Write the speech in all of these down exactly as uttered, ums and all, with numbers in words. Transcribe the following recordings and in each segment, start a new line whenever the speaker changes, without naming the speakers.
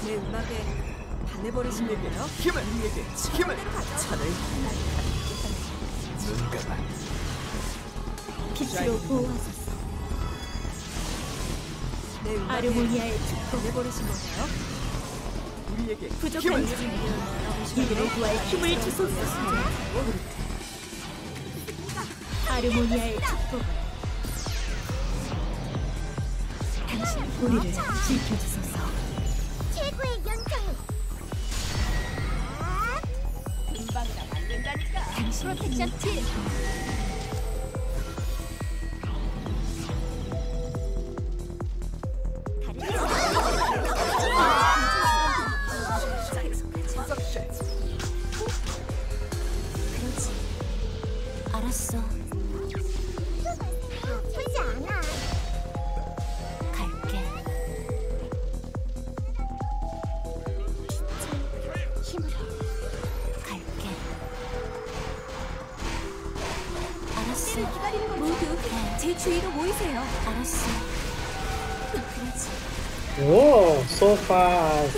제 음악에 반해버리신 건가요?
힘을 우리에게 힘을 차를 눈 감아
빛으로 보호하소서.
내 음악에
아르모니아의 축복.
반해버리신 건가요?
우리에게
부족한
힘을
중 이들을 구할 힘을 주소서. 아르모니아의 축복. 당신 우리를 지켜주소서.
최고의 연장은
금방이나 만든다니까. 당신 프로텍션 틸.
그렇지. 알았어. 아프지 않아. 갈게. 힘으로 갈게. 알았어.
모두 제 주위로 모이세요.
알았어. 그렇지.
Oh, so fast.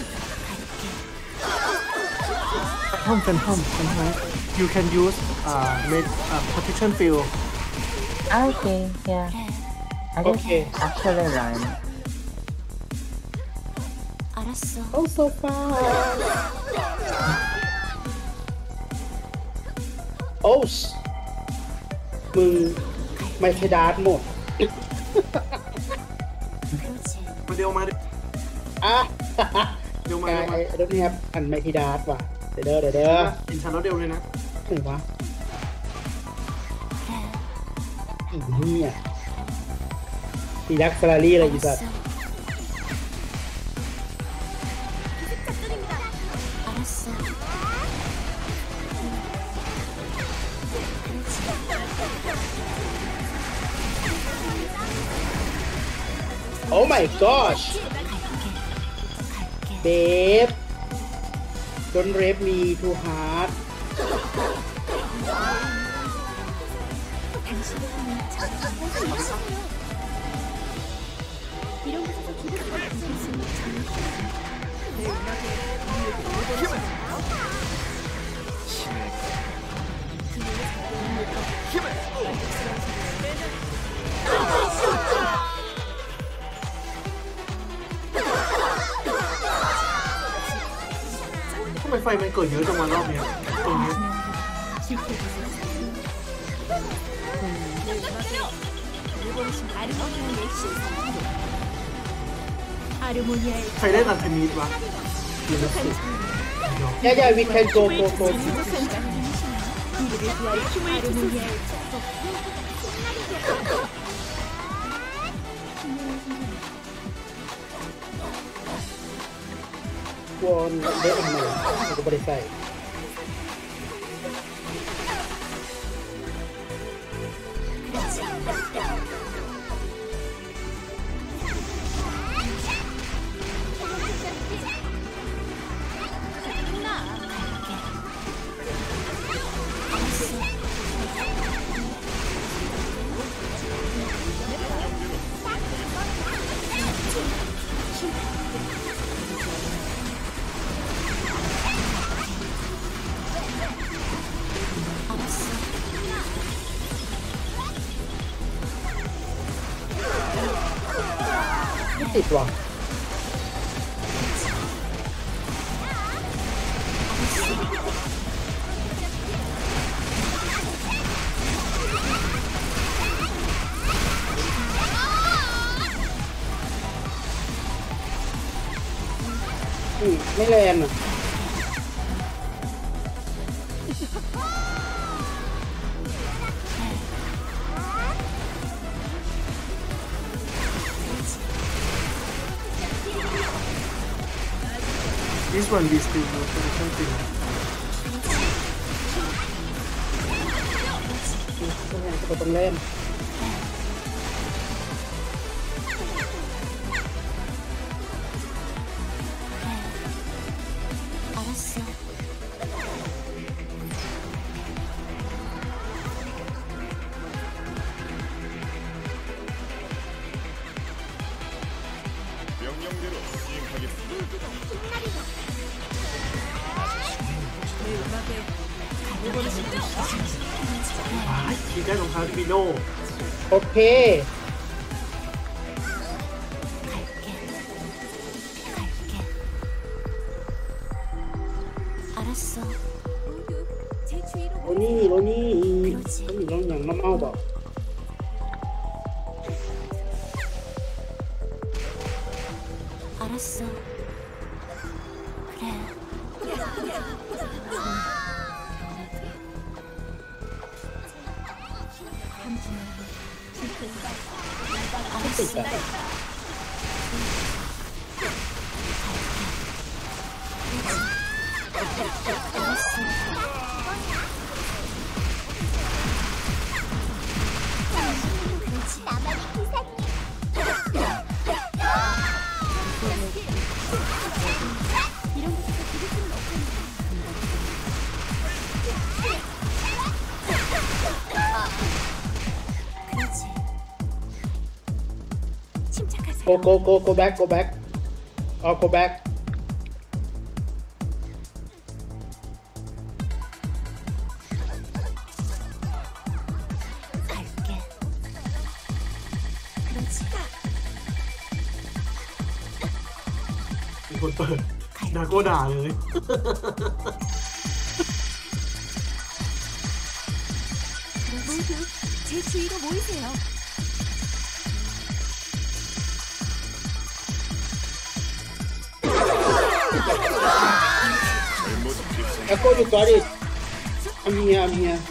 Phantom, phantom, phantom. You can use uh, make uh, protection field.
Okay, yeah. I just
Okay.
actually learned.
알았어.
Oh, so fast. Oh, sh- มึงไม่ใช่ดาร์ทหมด
그렇지.
มาเดียวมาดิ
อ่ะ
เดียวมาก
าย
เดียวมา
ไอ้รถนี่ครับอันไม่ใช่ดาร์ทว่ะเดี๋ยวเด้อเดี๋ยวเด้อ
เห็นฉันแล้วเดียวเลยนะ
ถึงวะ
그래.
อีเนี่ยดีลักซาลารี่อะไรอยู่สัตว์
알았어.
Oh my gosh
갈게.
babe don't rape me too hard
이런 곳에서 기분을 느낄
내 음악에 우리에게 반해버리신 건가요?
ทำไมไฟมันเกิดเยอะจังวันรอบเนี้ยตรงเนี้ย
아르모니아의 신성. 아르모니아의
ใครได้ตัดเทนนิสวะ
yeah yeah we can go go go
부족한 장. 이들을 구할 힘을 아르모니아의 축복.
won เด็กทำไมเราก็ไม่ได้ใส่ ไม่ติดว่ะ อืมไม่แรงอ่ะ
this one we still do protection field
ก็ต้องเล่น
알았어.
명령
내 음악에 반해버리시면 돼요.
ทีได้รองเท้าที่มีโล่
โอเค
갈게. 갈게. 알았어.
모두 제 주위로
โรนี่โรนี่เขามีน้องอย่างน้ำเมาบอก
알았어. 그래. 알았어. 알았어. 그렇지. 나만의 기사님. 이런 것도 되게 필요 없겠네. 그렇지. 침착하세요.
โกโกโกโกแบ็กโกแบ็กอ๋อโกแบ็ก
갈게. 그렇지.
มีคนเปิดดาโก้ด่าเลย
모두 제 주위로 모이세요.
Echo, you got it. I'm here, I'm here.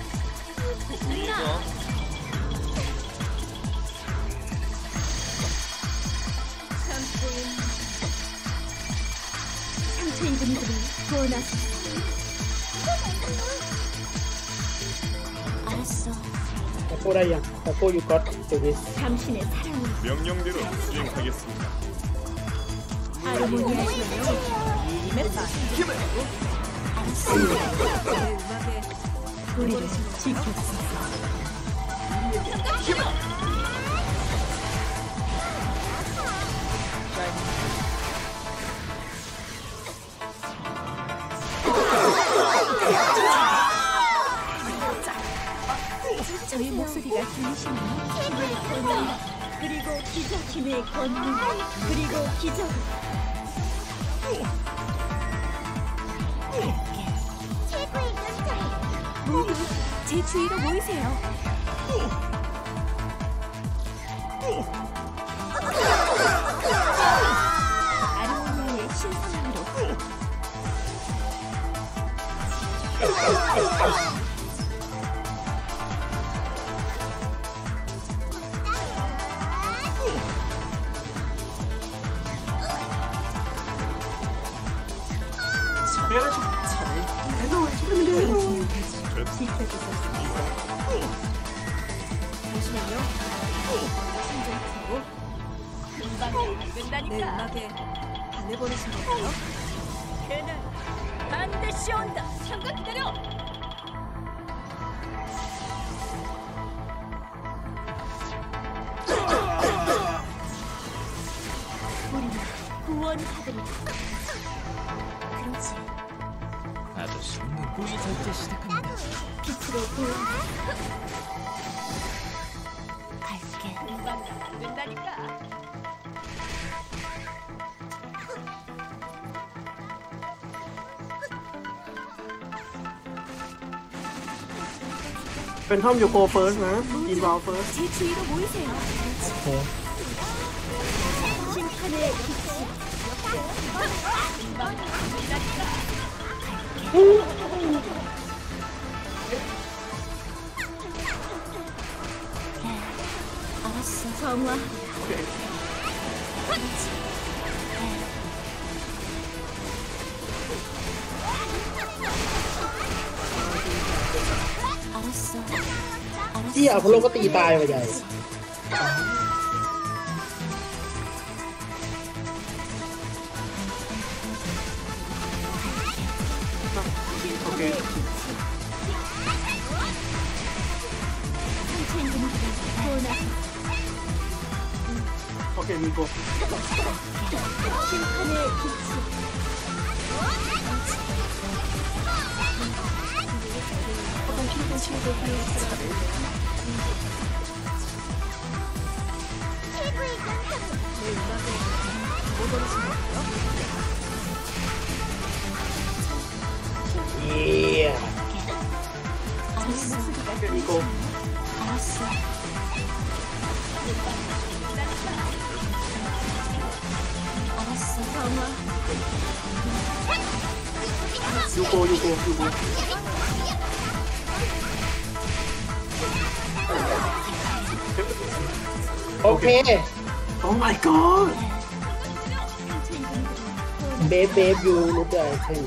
상처 입은 이들을 구원하소서.
알았어.
Echo, Ryan. Echo, you got this.
당신의 사랑을
명령대로 수행하겠습니다.
아르모니아시여
힘에 빠지지 말고 내 음악에
우리를 지켜주소서. 저희 목소리가 들리시나요? 그리고 기적팀의 권능, 그리고 기적.
모두 제 주위로 모이세요.
아르모니아의 신성으로 지켜주소서.
잠시만요. 심장 차고 내 음악에 반해버리시면 돼요.
걔는 반드시 온다.
잠깐 기다려.
우리는 구원받으리라.
그렇지.
빛으로 보여.
갈게.
안 된다니까.
Phantom you go first นะ Inval first
제 주위로 모이세요.
심판의 빛이
그래. 알았어.
정화.
알았어. 알았어.
ที่อพอลโลก็ตีตายไปใหญ่
โอเค
상처 입은 이들을 구원하소서.
โอเค
Okay, we go.
심판의 빛이
어떤 필요한 친구들 내 음악에 뭐 들으신 거예요?
Yeah.
알았어.
Okay, we go.
알았어. 알았어.
You go, you go, you go.
Okay.
Oh my god!
Babe, babe, you look the item.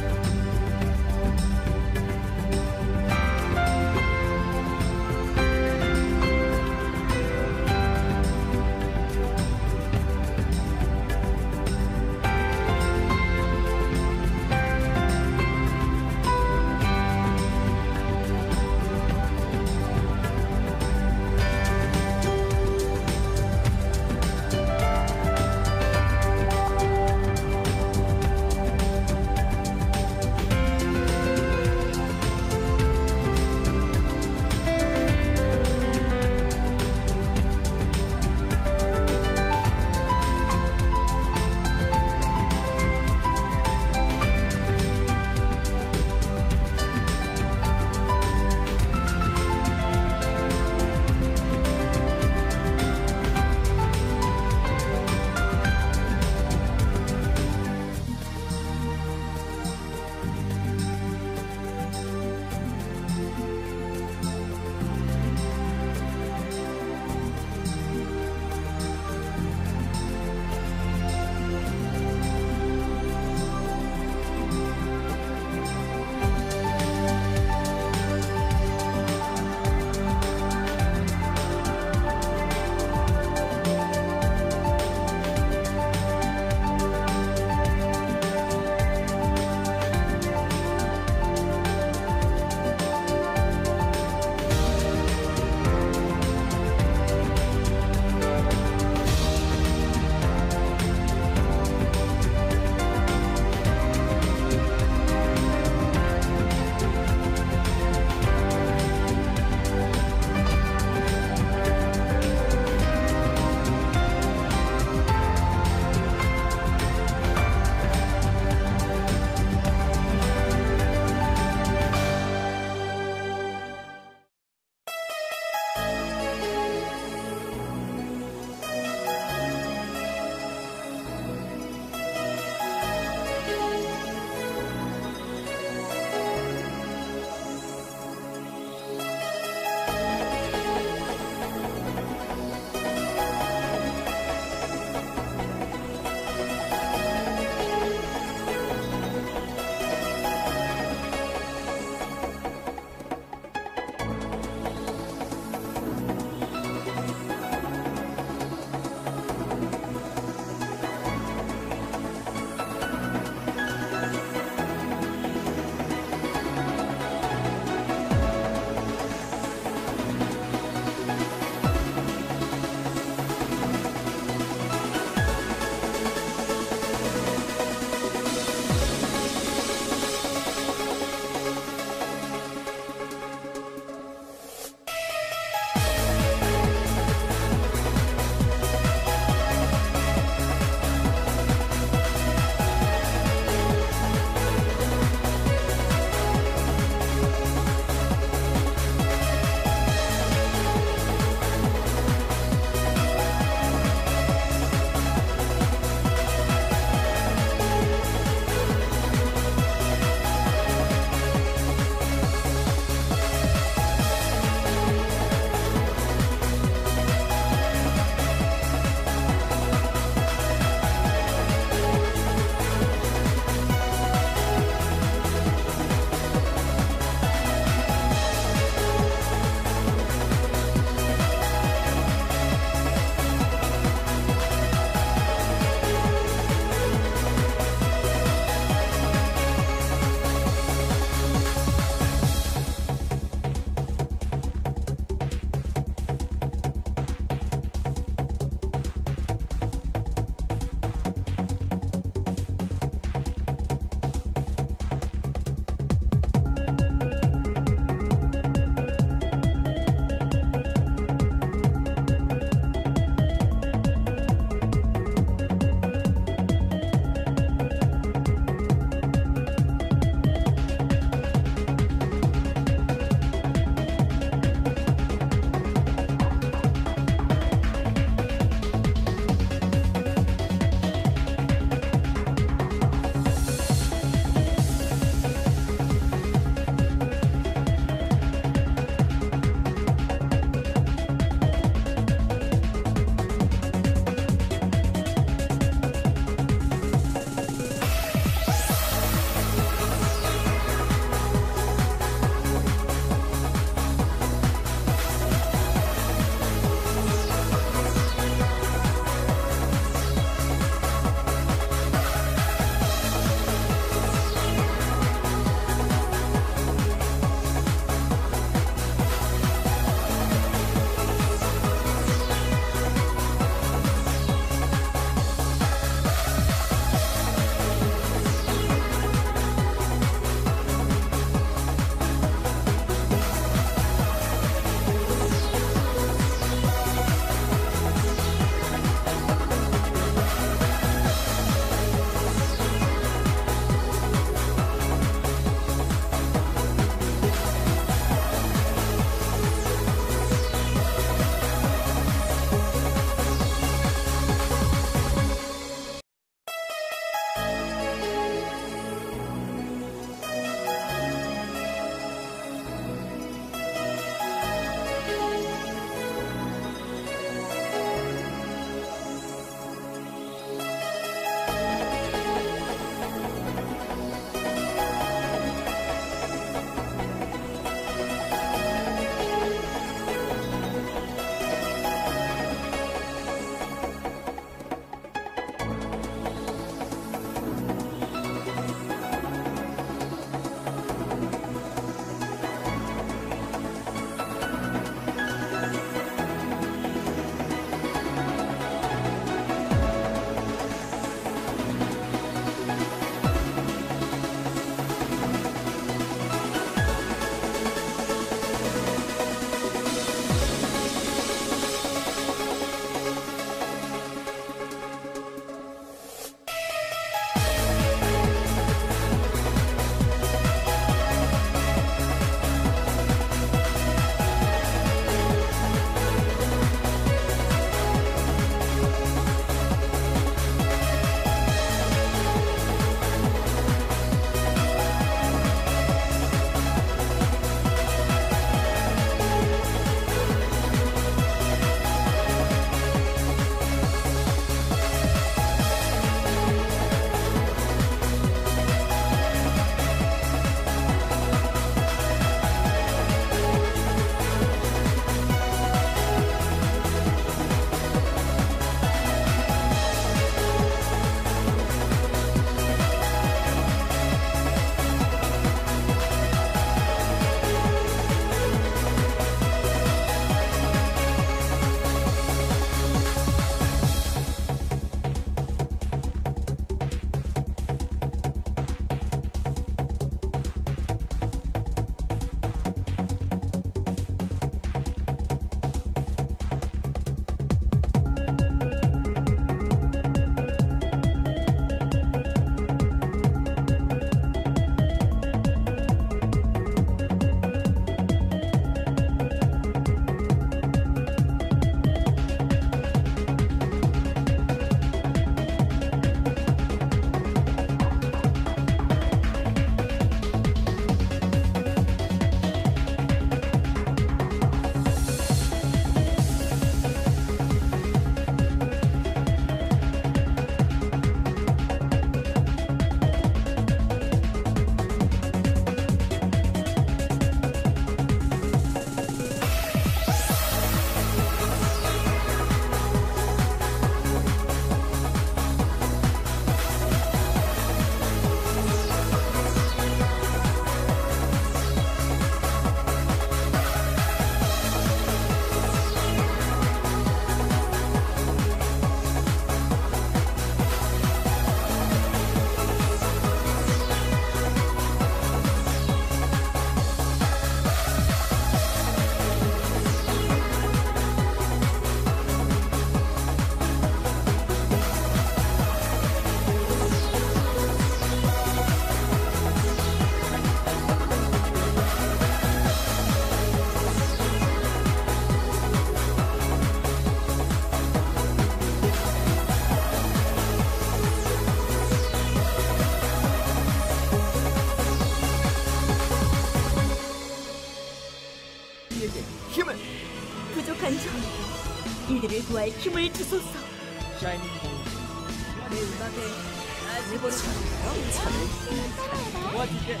지독한 정 이들을 구할 힘을 주소서.
샤이닝 공. 내 음악에 아직 모르겠어요. 도와줄게.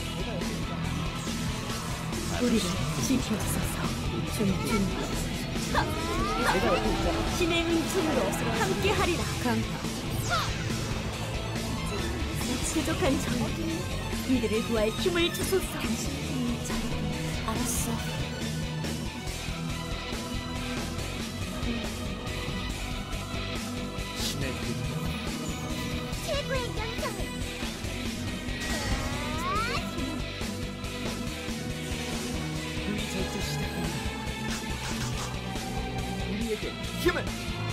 우리를 지켜주소서. 준준 신의 은총으로 함께하리라. 강파 부족한 정 이들을 구할 힘을 주소서.
알았어.
신의 그
최고의 영성을.
이제 시작합니다. 우리에게 힘을.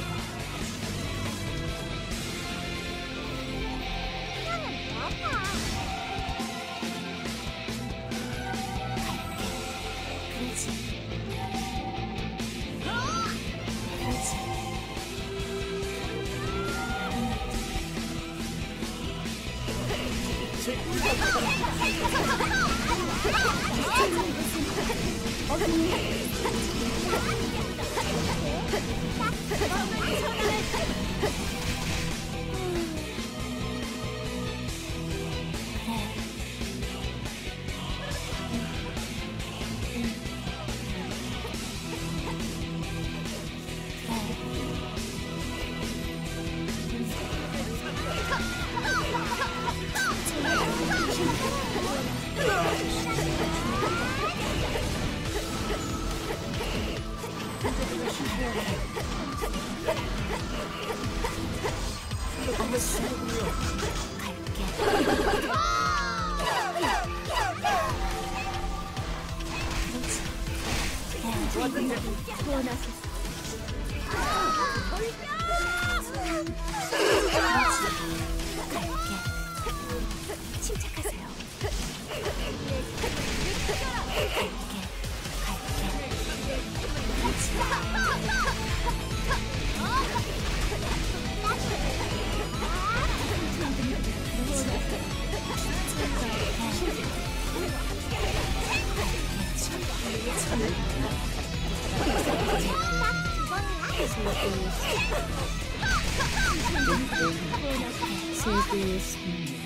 그렇지. 그렇지. 침착하세요.
세계의 승리.